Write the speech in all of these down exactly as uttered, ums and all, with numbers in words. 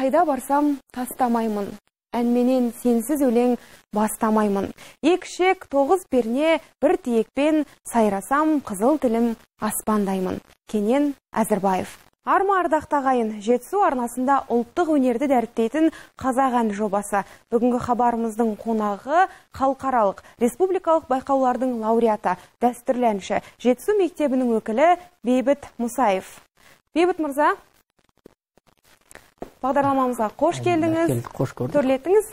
Қайда барсам тастамаймын, әнменен сенсіз өлең бастамаймын. Екшек тоғыз перне бір тиекпен сайрасам, қызыл тілім аспандаймын. Кенен Әзірбаев. Арма ардақтағайын, Жетісу арнасында ұлттық өнерді дәріптейтін қазақ ән жобасы. Бүгінгі хабарымыздың қонағы халықаралық республикалық байқаулардың лауреаты, дәстүрлі әнші, Жетісу мектебінің өкілі Бейбіт Мұсаев. Бейбіт мырза, бағдарламамызға қош келдіңіз, төрлетіңіз.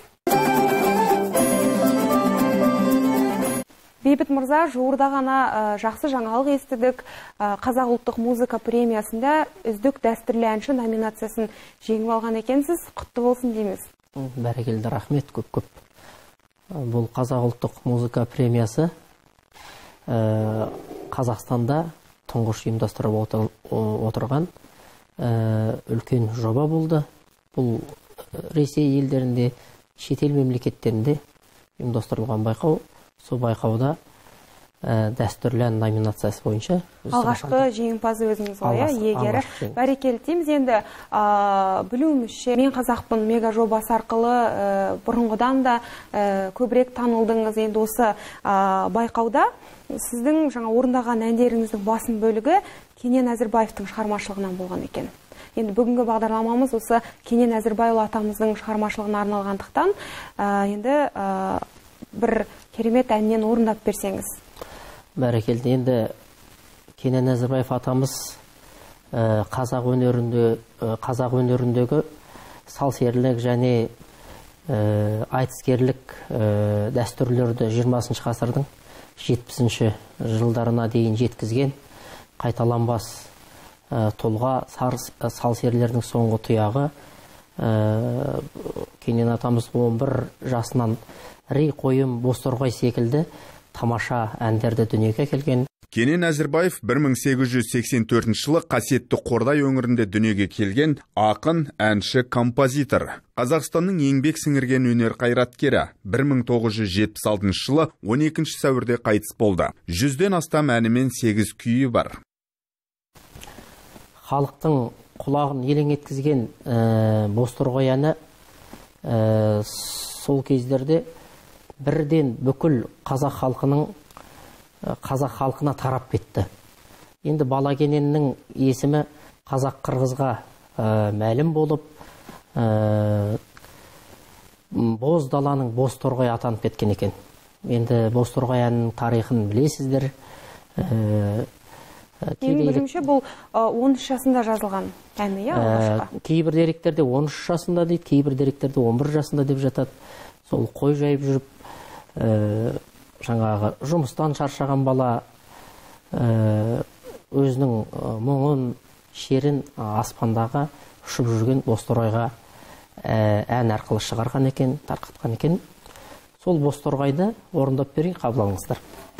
Бейбіт мырза, жуырда ғана жақсы жаңалық естідік. Қазақ ұлттық музыка премиясында үздік дәстүрлі әнші номинациясын жеңіп алған екенсіз. Құтты болсын дейміз. Бәрекелді, рахмет көп-көп. Бұл Қазақ ұлттық музыка премиясы Қазақстанда тұңғыш ұйымдастырып отырған үлкен жоба болды. Бұл Ресей елдерінде, шетел мемлекеттерінде ұйымдастырылған байқау. Сол байқауда дәстүрлі ән номинациясы бойынша алғашқы жеңімпазы өзіңіз ғой, егері. Бәрекелді дейміз. Енді білуімізше, Мен қазақпын мега жобасы арқылы бұрынғыдан да көбірек танылдыңыз. Енді осы байқауда сіздің жаңа орындаған әндеріңіздің басым бөлігі Кенен Әзірбаевтың шығармашылығынан болған екен. Енді бүгінгі бағдарламамыз осы Кенен Әзірбаев атамыздың шығармашылығына арналғандықтан, енді бір керемет әннен орындап берсеңіз. Бәрекелді. Енді Кенен Әзірбаев атамыз қазақ өнерінде, қазақ өнеріндегі салсерлік және айтыскерлік дәстүрлерді жиырмасыншы ғасырдың жетпісінші жылдарына дейін жеткізген қайталанбас тұлға, салсерлердің соңғы тұяғы. Кенен атамыз он бір жасынан Рей қойым, Бозторғай секілді тамаша әндерді дүниеге келген. Кенен Әзірбаев бір мың сегіз жүз сексен төртінші жылы қасиетті Қордай өңірінде дүниеге келген ақын, әнші, композитор. Қазақстанның еңбек сіңірген өнер қайраткері. бір мың тоғыз жүз жетпіс алтыншы жылы он екінші сәуірде қайтыс болды. Жүзден астам әні мен сегіз күйі бар. Халықтың құлағын елең еткізген Бозторғай әні сол кездерде бірден бүкіл қазақ халқының қазақ халқына тарап кетті. Енді Бала Кененнің есімі қазақ қырғызға мәлім болып, Боз даланың Бозторғай атанып кеткен екен. Енді Бозторғай әнінің тарихын білесіздер. Менің білуімше бұл он үш жасында жазылған әні, алғашқы. Кейбір деректерде он үш жасында дейді, кейбір деректерде он бір жасында деп жатады. Сол қой жайып жүріп, жаңағы жұмыстан шаршаған бала өзінің мұңын, шерін аспандағы ұшып жүрген Бозторғайға ән арқылы шығарған екен, тарқатқан екен. Сол Бозторғайды орындап берейін, қабыл алыңыздар.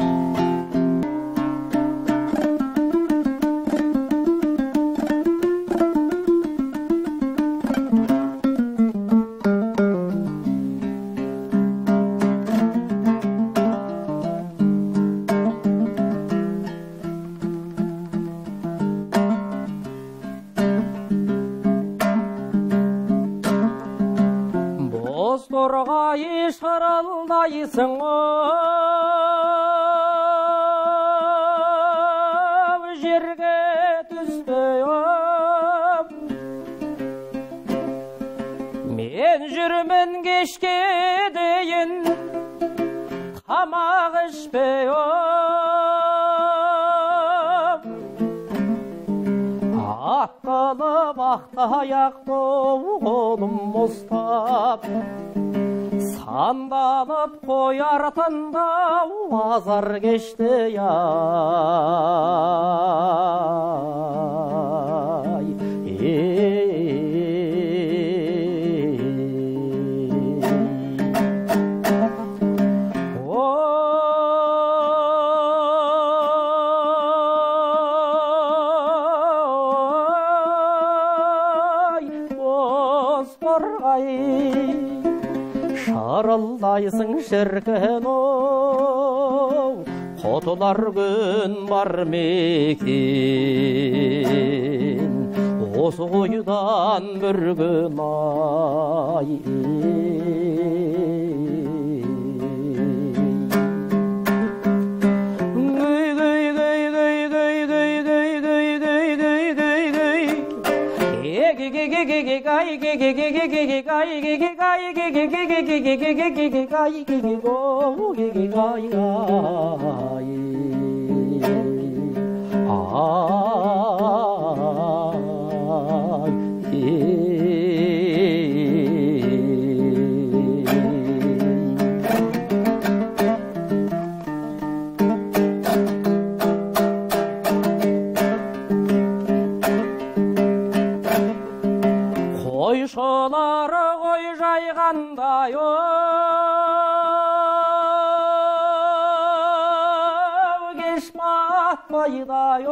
Бозторғай шаралдайсың жерге түспей мен жүрмін кешке дейін тамақ ішпей аттанып ақтаяқ қолым ұстап санданып қояр тыңдау азар кешті ай. Шарылдайсың шіркін оу, құтылар күн бар мекен. осы қойдан бір күн ай қойшылары қой жайғандай кеш батпайдай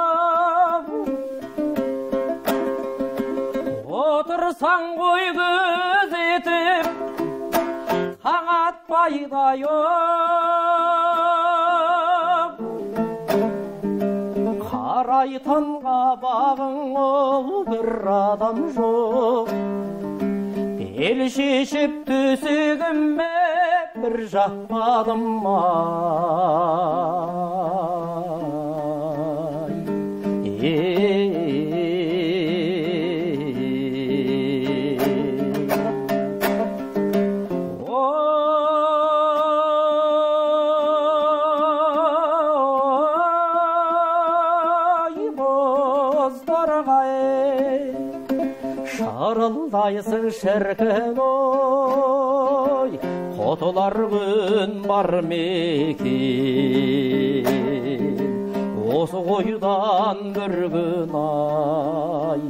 отырсаң қой күзетіп таң атпайдай қарайтынға бағың бір адам жоқ бел шешіп төсегіме бір жақпадым ай шарылдайсың шіркін ой қотылар күн бар мекен осы қойдан бір күн ай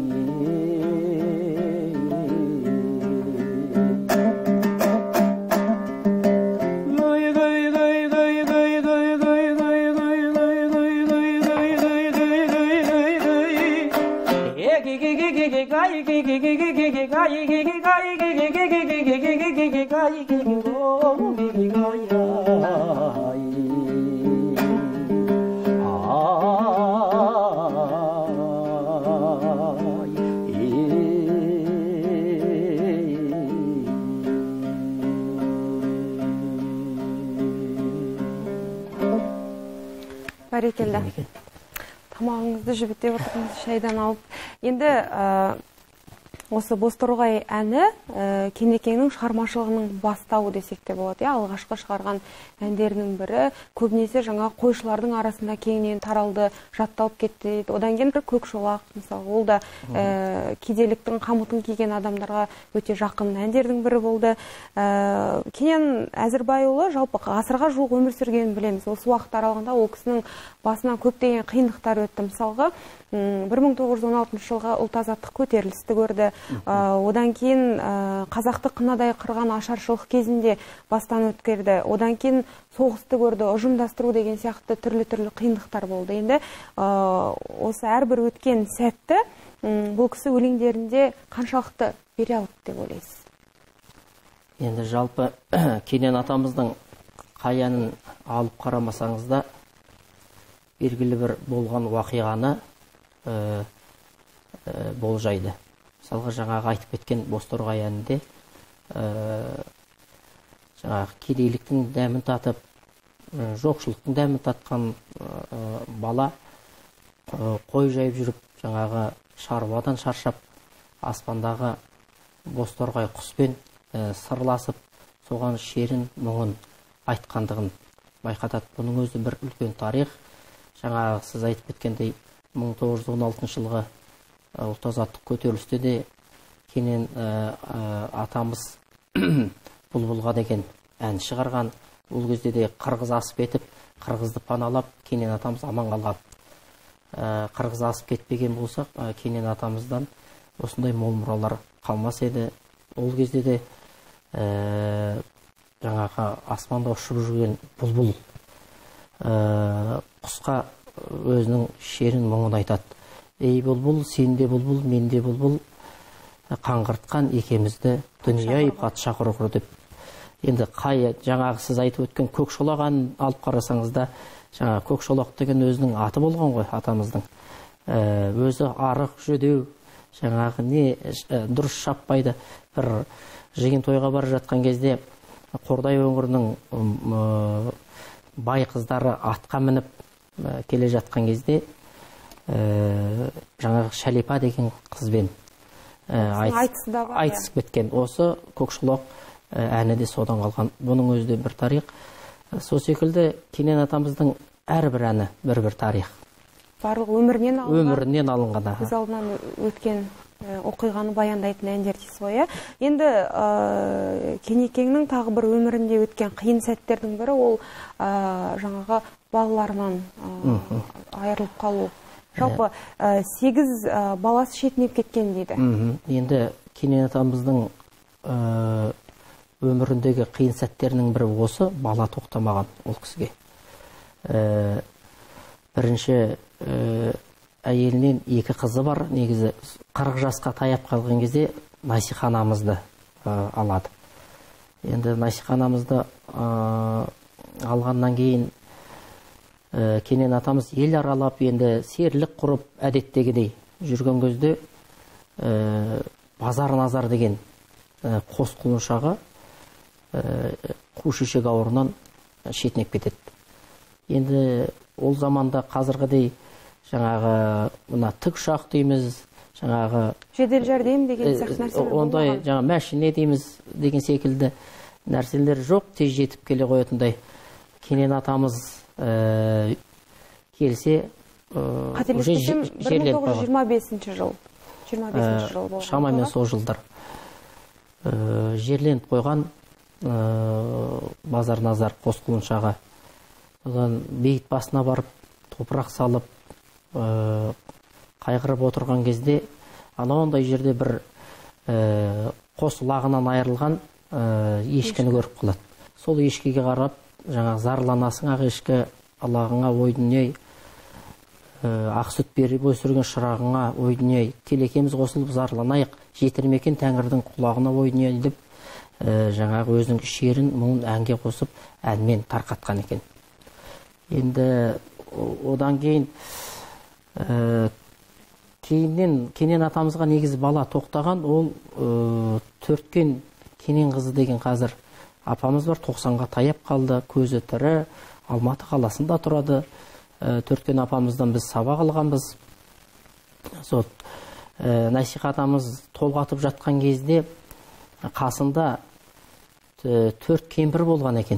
Бәрекелді. Тамағыңызды жібітеп отырыңыз, шайдан алып. Енді осы Бозторғай әні Кенекеңнің шығармашылығының бастауы десек те болады. Алғашқы шығарған әндерінің бірі, көбінесе жаңа қойшылардың арасында кеңінен таралды, жатталып кетті. Одан кейін Көкшолақ, мысалы, ол да кедейліктің қамытын киген адамдарға өте жақын әндердің бірі болды. Кенен Әзірбайұлы жалпы ғасырға жуық өмір сүргенін білеміз. Осы уақыт аралығында ол кісінің басынан көптеген қиындықтар өтті. Мысалға, бір мың тоғыз жүз он алтыншы жылғы ұлт-азаттық көтерілісті көрді. Одан кейін қазақты қынадай қырған ашаршылық кезінде бастан өткерді. Одан кейін соғысты көрді, ұжымдастыру деген сияқты түрлі-түрлі қиындықтар болды. Енді осы әрбір өткен сәтті бұл кісі өлеңдерінде қаншалықты бере алды деп ойлайсыз? Енді жалпы Кенен атамыздың қай әнін алып қарамасаңыз да белгілі бір болған уақиғаны болжайды. Мысалға жаңағы айтып кеткен Бозторғай әнінде жаңағы кедейліктің дәмін татып, жоқшылықтың дәмін татқан бала қой жайып жүріп, жаңағы шаруадан шаршап, аспандағы Бозторғай құспен сырласып, соған шерін мұңын айтқандығын байқатады. Бұның өзі бір үлкен тарих. Жаңағы сіз айтып кеткендей мың тоғыз жүз он алтыншы жылғы ұлт-азаттық көтерілісте де Кенен атамыз Бұлбұлға деген ән шығарған. Ол кезде де қырғыз асып етіп, қырғызды паналап, Кенен атамыз аман қалған. Қырғыз асып кетпеген болсақ, Кенен атамыздан осындай мол мұралар қалмас еді. Ол кезде де жаңағы аспанда ұшып жүрген бұлбұл құсқа өзінің шерін мұңын айтады. Ей бұлбұл, сен де бұлбұл, мен де бұлбұл, қаңғыртқан екемізді дүние патша құрғыр деп. Енді қай жаңағы сіз айтып өткен Көкшолақ әнін алып қарасаңыз да, жаңағы Көкшолақ деген өзінің аты болған ғой атамыздың. Өзі арық жүдеу, жаңағы не дұрыс шаппайды. Бір жиын тойға бара жатқан кезде Қордай өңірінің бай қыздары атқа мініп келе жатқан кезде жаңағы Шалипа деген қызбен айтысып кеткен. Осы Көкшолақ әні де содан қалған. Бұның өзі де бір тарих. Сол секілді Кенен атамыздың әрбір әні бір-бір тарих. Барлық өмірінен алынған. Өмірінен алынған. Өз алдынан өткен оқиғаны баяндайтын әндер дейсіз ғой. Енді Кенекеңнің тағы бір өмірінде өткен қиын сәттердің бірі ол жаңағы балаларынан айырылып қалу. Жалпы сегіз баласы шетінеп кеткен дейді. Енді Кенен атамыздың өміріндегі қиын сәттерінің бірі осы, бала тоқтамаған ол кісіге. Бірінші әйелінен екі қызы бар, негізі қырық жасқа таяп қалған кезде Насиха анамызды алады. Енді Насиха анамызды алғаннан кейін Кенен атамыз ел аралап, енді серілік құрып әдеттегідей жүрген кезде Базар Назар деген қос құлыншағы қу шешек ауруынан шетінеп кетеді. Енді ол заманда қазіргідей жаңағы мына тікұшақ дейміз, жаңағы жедел жәрдем деген сияқты нәрселер болмаған. Ондай жаңа машина дейміз деген секілді нәрселер жоқ, тез жетіп келе қоятындай. Кенен атамыз келсе қателеспесем бір мың тоғыз жүз жиырма бесінші жыл жиырма бесінші жыл болған. Шамамен сол жылдар жерленіп қойған Базар Назар қос құлыншағы. Одан бейіт басына барып топырақ салып қайғырып отырған кезде анауындай жерде бір қос лағынан айырылған ешкіні көріп қалады. Сол ешкіге қарап, жаңағы зарланасың ақ ешкі, лағыңа ой дүние, ақ сүт беріп өсірген шырағыңа ой дүние, телекеміз қосылып зарланайық, жетірмекен тәңірдің құлағына ой дүние деп жаңағы өзінің шерін мұңын әнге қосып әнмен тарқатқан екен. Енді одан кейін кейіннен Кенен атамызға негізі бала тоқтаған, ол Төрткен Кенен қызы деген қазір апамыз бар, тоқсанға таяп қалды, көзі тірі, Алматы қаласында тұрады. Төрткен апамыздан біз сабақ алғанбыз. Сол Насиха атамыз толғатып жатқан кезде қасында төрт кемпір болған екен.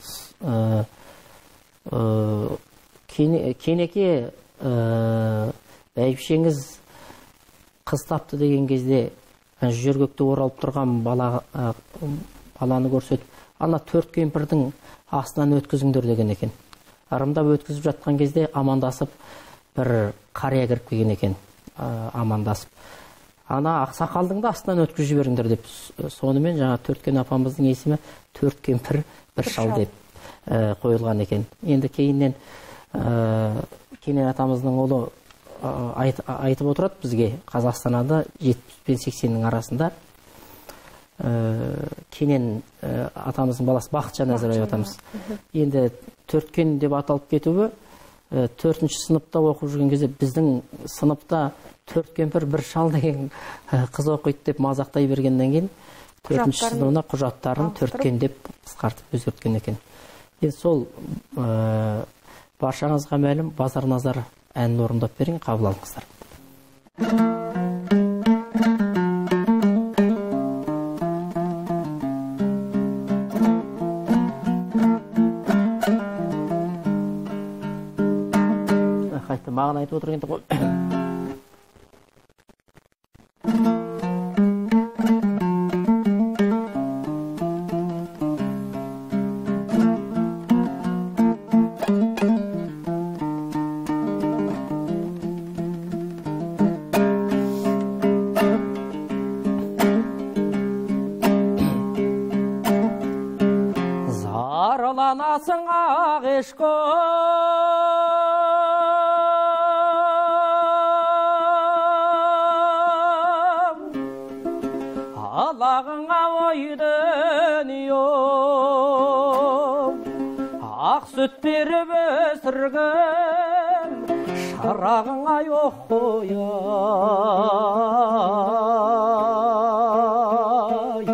Кенеке бәйбішеңіз қыз тапты деген кезде жөргекте оралып тұрған баланы көрсетіп, ана төрт кемпірдің астынан өткізіңдер деген екен. Арымдап өткізіп жатқан кезде амандасып бір қария кіріп келген екен, амандасып. Ана ақсақалдың да астынан өткізіп жіберіңдер деп, сонымен жаңа Төрткен апамыздың есімі төрт кемпір бір шал деп қойылған екен. Енді кейіннен Кенен атамыздың ұлы айтып отырады бізге, Қазақстанада жетпіс пен сексеннің арасында Кенен атамыздың баласы Бақытжан Әзірбаев атамыз. Енді Төрткен деп аталып кетуі, төртінші сыныпта оқып жүрген кезде біздің сыныпта төрт кемпір бір шал деген қыз оқиды деп мазақтай бергеннен кейін төртінші сыныбына құжаттарын Төрткен деп қысқартып өзгерткен екен. Сол баршаңызға мәлім Базар Назар әнін орындап берейін, қабыл алыңыздар. Қайты маған айтып отырғанды ғой. Зарыланасың ақ ешкі алағыңа ойдың ақ сүт беріп өсірген шырағыңа жоқ қояй,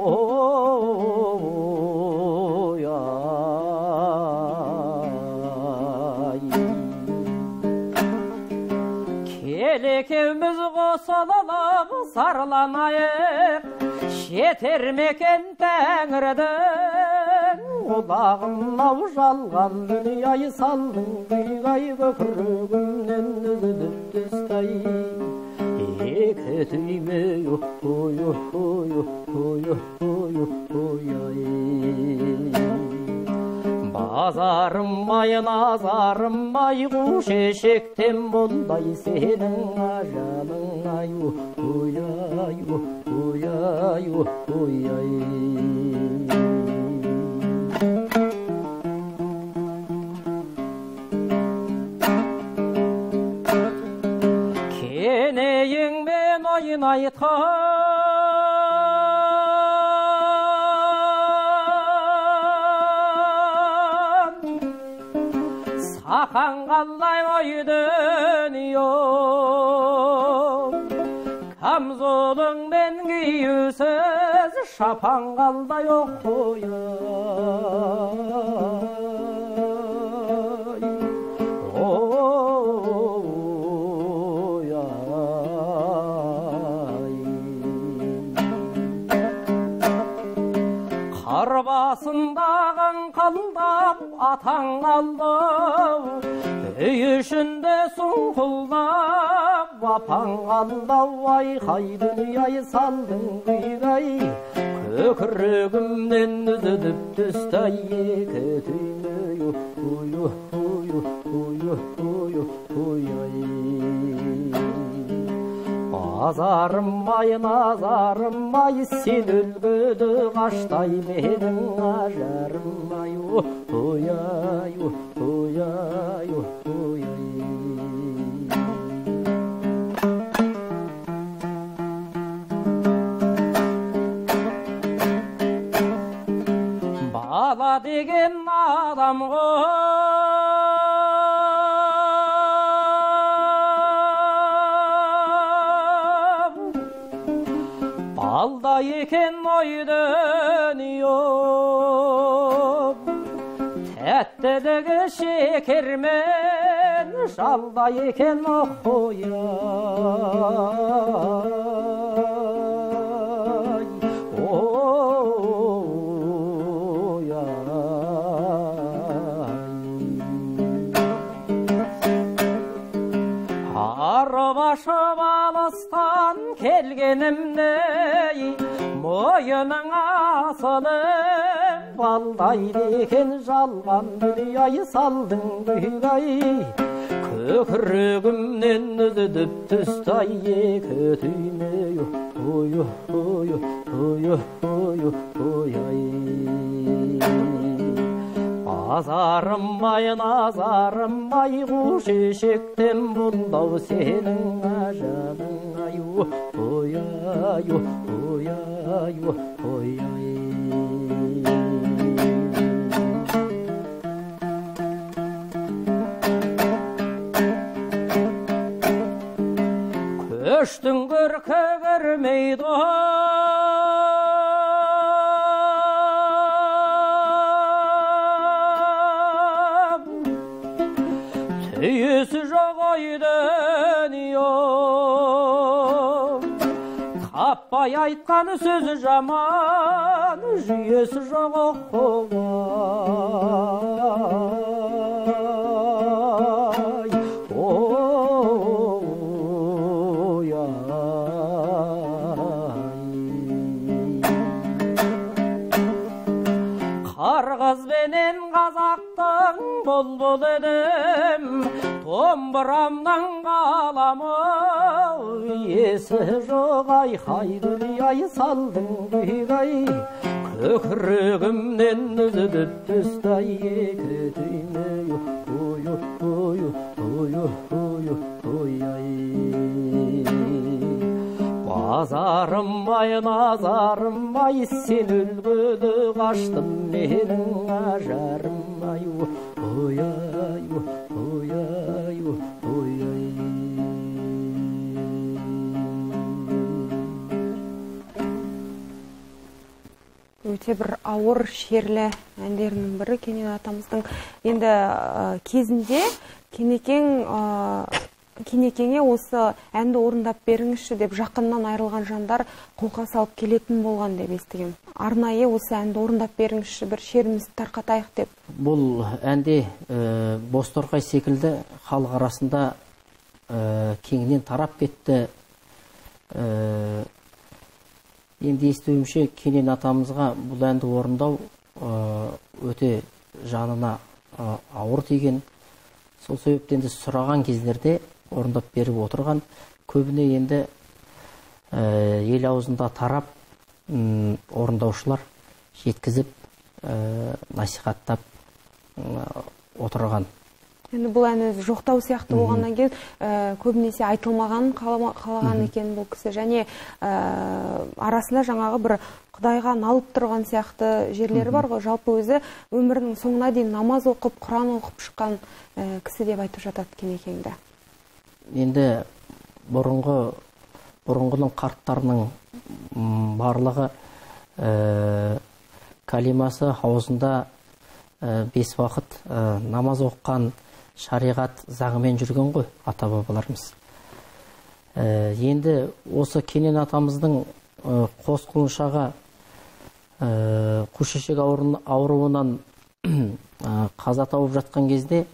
ой-ай. Келекеміз қосылып сарланайық, жетер мекен тәңірдің, құлағымнау жалған дүние салдың күйгай көкірегімнен үзіліп түстай. Екі түйме ой ой ой ой ой. Базарым-ай, назарым-ай, қу-шешектен бұлдай сенің ажалың-ай, ой-ай, ой-ай, ой-ай. Кенейіңмен ойнайтқан сақан қалай ойдың ем, камзолыңмен киюсіз шапан қалдай оқояй, ой-ай. Қар басындағын қалдап атаң қалдау, үй ішінде сұңқылдап апаң қалдау, айқай дүние салдың күйгай көкірегімнен үзіліп түсті екі түйме ой ой ой ой. Базарым-ай, назарым-ай, сен өлгөді қаштай менің ажарым-ай, ой-ай, ой-ай, ой-ай. Бала деген адам алда екен ойдың ем, тәттілігі шекермен жалда екен оқояй, ой-ай. Арбашып алыстан келгенімдей мойының асылып, балдайды екен жалған дүние салдың күйгай көкірегімнен үзіліп түсті екі түйме ой ой ой ой. Базарым-ай, назарым-ай, қу-шешектен бұлдау сенің ажалың-ай, ой-ай, ой-ай, ой-ай. Көштің көркі көрмейді түйесі жоқ ойдың ем, таппай айтқан сөзі жаман, жүйесі жоқ оқуай, ой-ай. Қарғызбенен қазақтың бұлбұл едім, домбырамнан қаламын, есі жоқ айқай дүние салдың күйгай көкірегімнен үзіліп түсті екі түйме ой ой ой ой. Базарым-ай, назарым-ай, сен өлгөді қаштым менің ажарым-ай, ой-ай, ой-ай, ой-ай. өте бір ауыр шерлі әндерінің бірі Кенен атамыздың. Енді кезінде Кенекең Кенекеңе осы әнді орындап беріңізші деп жақыннан айырылған жандар қолқа салып келетін болған деп естігем. Арнайы осы әнді орындап беріңізші, бір шерімізді тарқатайық деп. Бұл әнде Бозторғай секілді халық арасында кеңінен тарап кетті. Енді естуімше Кенен атамызға бұл әнді орындау өте жанына ауыр тиген. Сол себептен де сұраған кездерде орындап беріп отырған. Көбіне енді ел аузында тарап орындаушылар жеткізіп насихаттап отырған. Енді бұл ән өзі жоқтау сияқты болғаннан кейін көбінесе айтылмаған қалаған екен бұл кісі. Және арасында жаңағы бір Құдайға налып тұрған сияқты жерлері бар ғой. Жалпы өзі өмірінің соңына дейін намаз оқып, Құран оқып шыққан кісі деп айтып жатады Кенекеңді. Енді бұрынғы бұрынғының қарттарының барлығы калимасы аузында бес уақыт намаз оққан, шариғат заңымен жүрген ғой ата-бабаларымыз. Енді осы Кенен атамыздың қос құлыншағы қушешек ауруынан қаза тауып жатқан кезде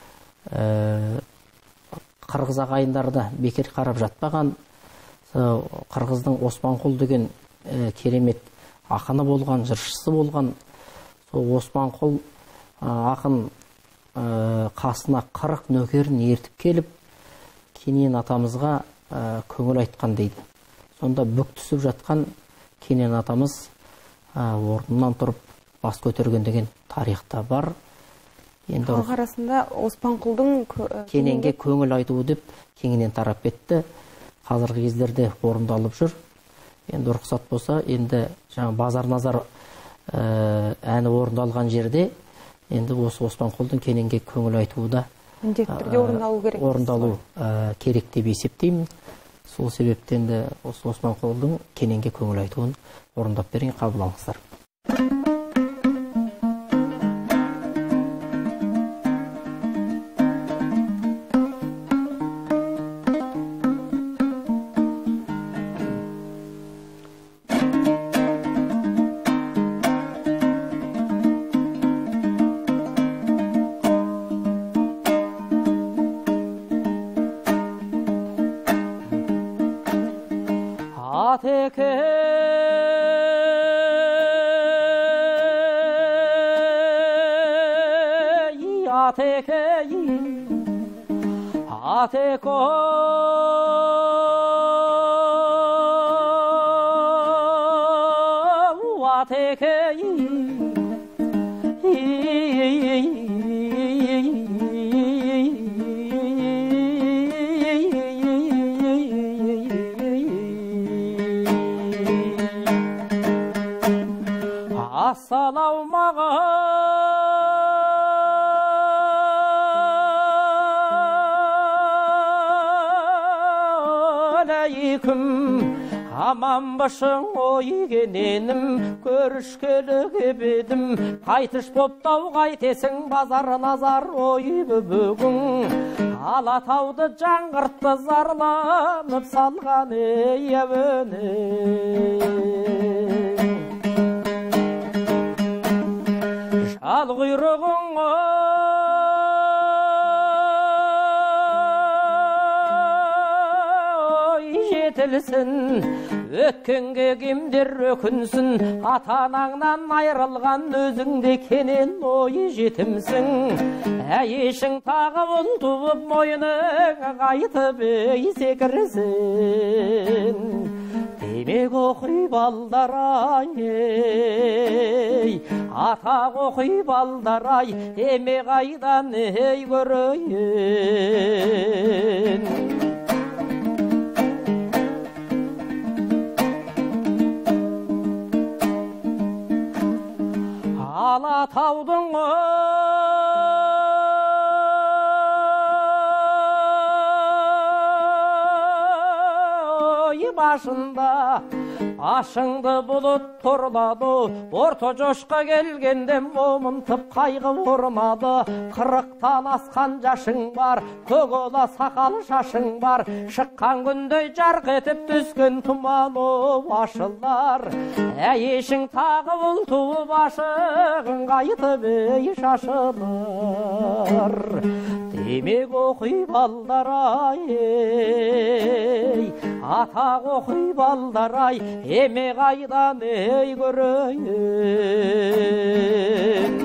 қырғыз ағайындарды бекер қарап жатпаған. Қырғыздың Османқұл деген керемет ақыны болған, жыршысы болған. Сол Османқұл ақын қасына қырық нөкерін ертіп келіп, Кенен атамызға көңіл айтқан дейді. Сонда бүк түсіп жатқан Кенен атамыз орнынан тұрып бас көтерген деген тарихта бар. Халық арасында Оспанқұлдың Кененге көңіл айтуы деп кеңінен тарап кетті. Қазіргі кездерде орындалып жүр. Енді рұқсат болса, енді жаңа Базар назар әні орындалған жерде енді осы Оспанқұлдың Кененге көңіл айтуы да міндетті түрде орындалу керек. Орындалу керек деп есептеймін. Сол себептен де осы Оспанқұлдың Кененге көңіл айтуын орындап берген, қабыл алыңыздар. Аман башың ойге ненім, көрішкелі кебедім, қайтыш боптау қайтесің, Базар назар ойы бүгін. Алатауды жаңғыртты зарланып салған ейәуіні. Жал құйрығың жетілсін, өткенге кімдер өкінсін, ата-анаңнан айрылған өзіңде Кенен ойы жетімсің. Әйешің тағы ұл туып мойының қайтып ей секірсін. Демек оқи балдар-ай, ата оқи балдар-ай, еме қайдан ей көрейін. Алатаудың башында. Ашыңды бұлыт торлады, орта жошқа келгенде момынтып қайғы орнады. Қырықтан асқан жашың бар, көкола сақал шашың бар. Шыққан күндей жарқ етіп түскен тұманы ашылар. Әйешің тағы бұл туып ашығын қайтып ей шашылар. Демек оқи балдар-ай, атақ оқи балдар-ай, еме қайдан ей көрейін.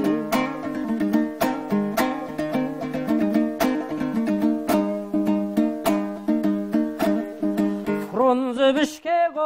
Фрунзе бішкегі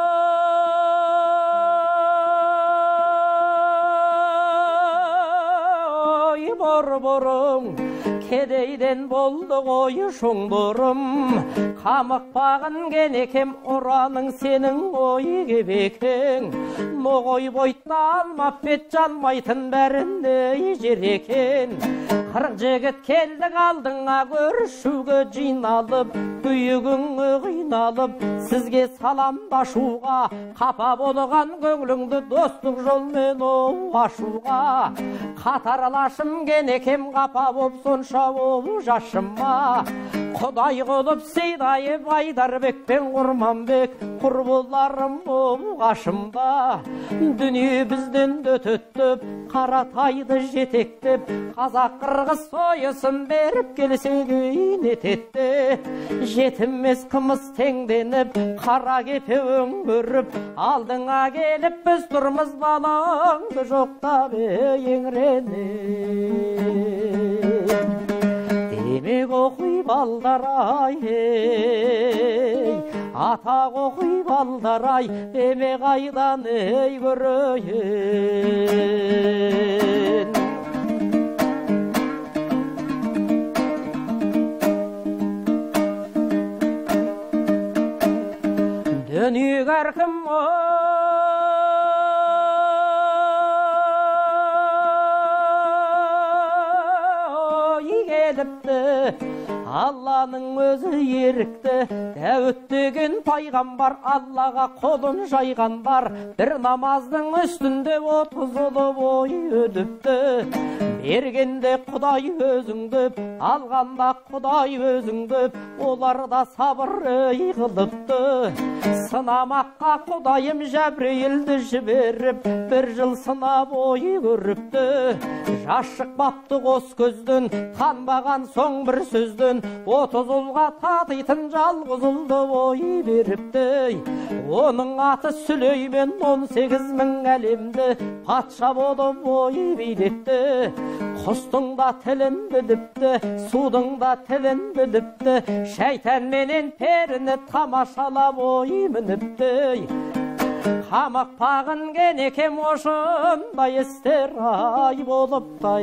бор-борым, кедейден болды ғой шоңдырым. Қамықпағын кенекем ұраның сенің ойы кебекең. Ноғой бойтна алмап бет жалмайтын бәрінде жер екен. Қырық жігіт келдік алдыңа көрішуге жиналып, күйігіңі қиналып, сізге саламдашуға, қапа болған көңліңді достық жолмен ашуға. Қатарлашым кенекем қапа боп сонша ол жашыма. Құдай қылып Сейдайып Айдарбек пен Құрманбек құрбыларым бол қашымда. Дүние бізден дөтөттіп, Қаратайды жетектеп, қазақ қырғыз сойысын беріп келсе күйнететті. Жетіммес қымыз теңденіп, қара кепе өңгіріп, алдыңа келіп біз тұрмыз балаңды жоқтап еңіреніп. Демек оқи балдар-ай, атақ оқи балдар-ай, еме қайдан ей көрейін. Дүние әркім Алланың өзі ерікті, Дәуіт деген пайғамбар, Аллаға қолын жайған бар. Бір намаздың үстінде отыз ұлы бой өдіпті. Бергенде Құдай өзіңді, алғанда Құдай өзіңді, оларда сабыр қылыпты. Сынамаққа Құдайым Жәбірейілді жіберіп, бір жыл сынап ой көріпті. Жашық бапты қос көздің, танбаған соң бір сөздің, отыз ұлға татитын жалғыз ұлды ой беріпті. Оның аты Сүлеймен, он сегіз мың әлемді патша болып ой билепті. Құстың да тілін біліпті, судың да тілін біліпті, шайтан менен періні тамашалап ой мініпті. Қамықпағын кенекем осындай істер ай болыптай.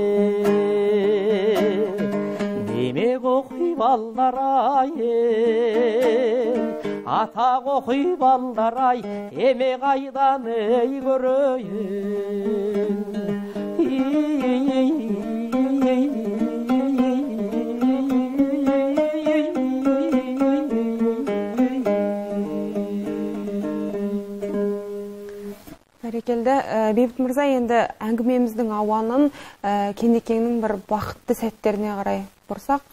Демек оқи балдар-ай, атақ оқи балдар-ай, еме қайдан ей көрейін. Бәрекелді, Бейбіт мырза, енді әңгімеміздің ауанын Кенекеңнің бір бақытты сәттеріне қарай бұрсақ.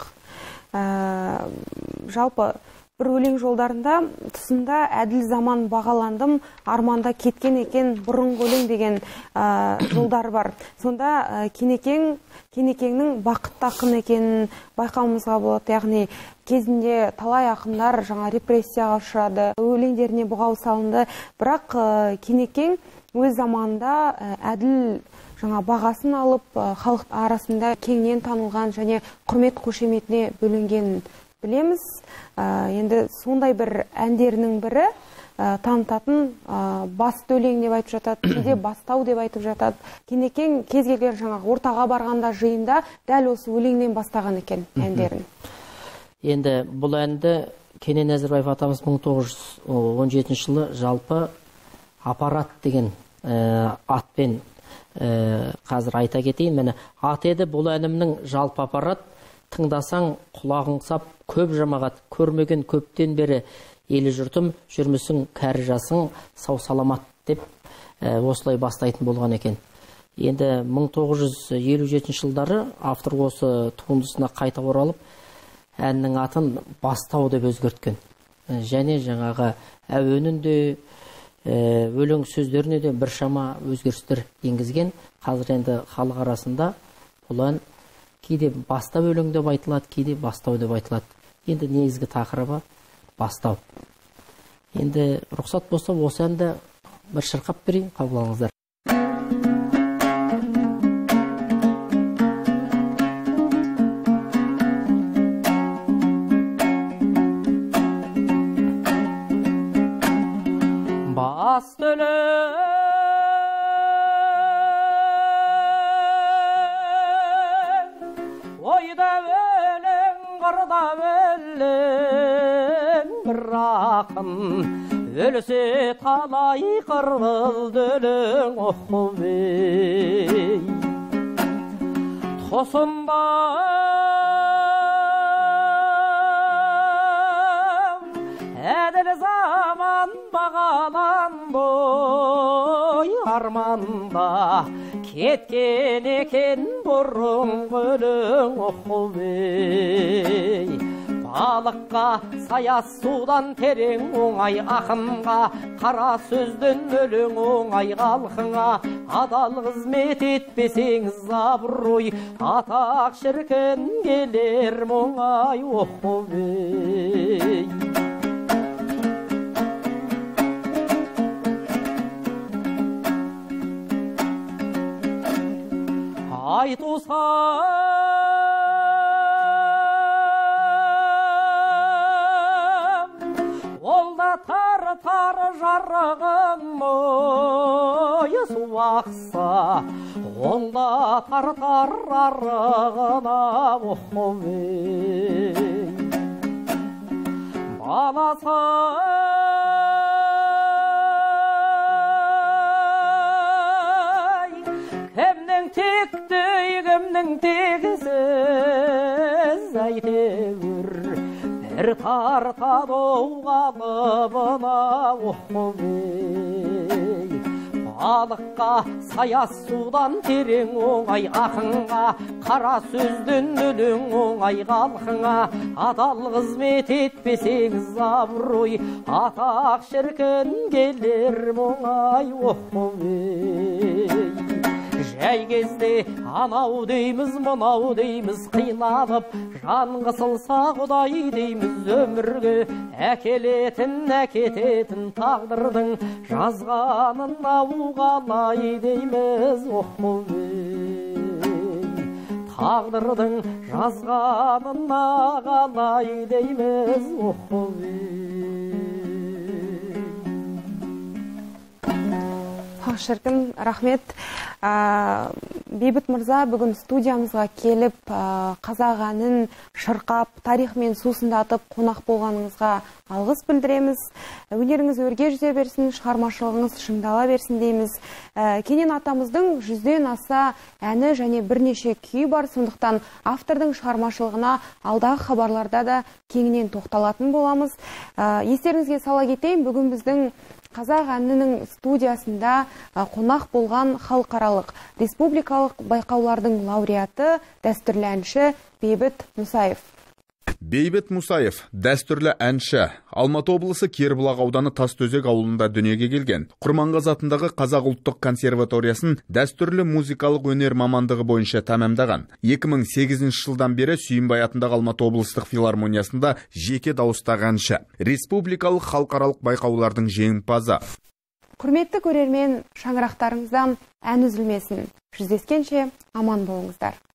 Жалпы бір өлең жолдарында тұсында әділ заман бағаландым, арманда кеткен екен бұрынғы өлең деген жолдар бар. Сонда Кенекең, Кенекеңнің бақытты ақын екенін байқауымызға болады. Яғни кезінде талай ақындар жаңа репрессияға ұшырады, өлеңдеріне бұғау салынды. Бірақ Кенекең өз заманында әділ жаңа бағасын алып, халық арасында кеңінен танылған және құрмет қошеметіне бөленгенін білеміз. Енді сондай бір әндерінің бірі танытатын басты өлең деп айтып жатады, кейде бастау деп айтып жатады. Кенекең кез келген жаңа ортаға барғанда жиында дәл осы өлеңнен бастаған екен әндерін. Енді бұл әнді Кенен Әзірбаев атамыз мың тоғыз жүз он жетінші жылы жалпы аппарат деген атпен қазір айта кетейін. Мені ат еді бұл әнімнің жалпы аппарат, тыңдасаң құлағың сап көп жамағат, көрмеген көптен бері елі жұртым жүрмісің кәрі жасың сау саламат деп осылай бастайтын болған екен. Енді мың тоғыз жүз елу жетінші жылдары автор осы туындысына қайта оралып, әннің атын Бастау деп өзгерткен. Және жаңағы әуенін де, өлең сөздеріне де біршама өзгерістер енгізген. Қазір енді халық арасында бұл ән кейде бастау өлең деп айтылады, кейде бастау деп айтылады. Енді негізгі тақырыбы бастау. Енді рұқсат болса осы әнді бір шырқап берейін, қабыл алыңыздар. Басты өлең, ойда өлең, қырда өлең, бір ақын өлсе талай қырылды өлең, оқымей тосында әділ заман бағаланды арманда кеткен екен бұрынғы өлең, оқымей балыққа саяз судан терең оңай, ақынға қара сөзден өлең оңай, халқыңа адал қызмет етпесеңіз абырой, атақ шіркін келер оңай, оқымей. Айтусам ол да тар-тар жарығың мойы су ақса, ол да тар-тар арығына, оқымей баласы текті кімнің тегісіз, әйтеуір бір тартады оғалыбына, оқымей балыққа саяз судан терең оңай, ақынға қара сөзден өлең оңай, халқыңа адал қызмет етпесеңіз абырой, атақ шіркін келер оңай, оқымей. Жай кезде анау дейміз, мұнау дейміз, қиналып жан қысылса Құдай дейміз, өмірге әкелетін, әкететін тағдырдың жазғанын қалай дейміз, оқымей тағдырдың жазғанын қалай дейміз, оқымей. Шіркін, рахмет. Бейбіт мырза бүгін студиямызға келіп, қазақ әнін шырқап, тарихымен сусындатып қонақ болғаныңызға алғыс білдіреміз. Өнеріңіз өрге жүзе берсін, шығармашылығыңыз шыңдала берсін дейміз. Кенен атамыздың жүзден аса әні және бірнеше күй бар, сондықтан автордың шығармашылығына алдағы хабарларда да кеңінен тоқталатын боламыз. Естеріңізге сала кетейін, бүгін біздің қазақ әнінің студиясында қонақ болған халықаралық республикалық байқаулардың лауреаты, дәстүрлі әнші Бейбіт Мұсаев. Бейбіт Мұсаев, дәстүрлі әнші, Алматы облысы Кербұлақ ауданы Тастөзек ауылында дүниеге келген. Құрманғазы атындағы Қазақ ұлттық консерваториясын дәстүрлі музыкалық өнер мамандығы бойынша тәмамдаған. екі мың сегізінші жылдан бері Сүйінбай атындағы Алматы облыстық филармониясында жеке дауыстағы әнші, республикалық халықаралық байқаулардың жеңімпазы. Құрметті көрермен, шаңырақтарыңыздан ән үзілмесін. Жүздескенше аман болыңыздар.